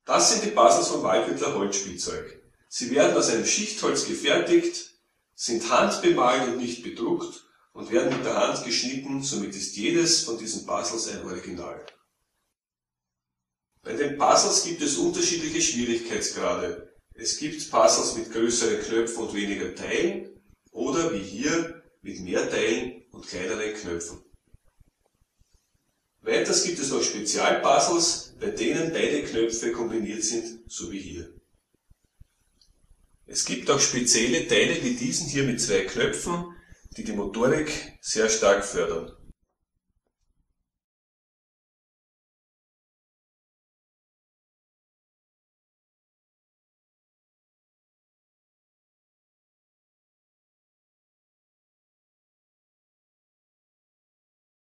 Das sind die Puzzles vom Waldhüttler Holzspielzeug. Sie werden aus einem Schichtholz gefertigt, sind handbemalt und nicht bedruckt und werden mit der Hand geschnitten, somit ist jedes von diesen Puzzles ein Original. Bei den Puzzles gibt es unterschiedliche Schwierigkeitsgrade. Es gibt Puzzles mit größeren Knöpfen und weniger Teilen oder wie hier mit mehr Teilen und kleineren Knöpfen. Weiters gibt es noch Spezialpuzzles, bei denen beide Knöpfe kombiniert sind, so wie hier. Es gibt auch spezielle Teile wie diesen hier mit zwei Knöpfen, die die Motorik sehr stark fördern.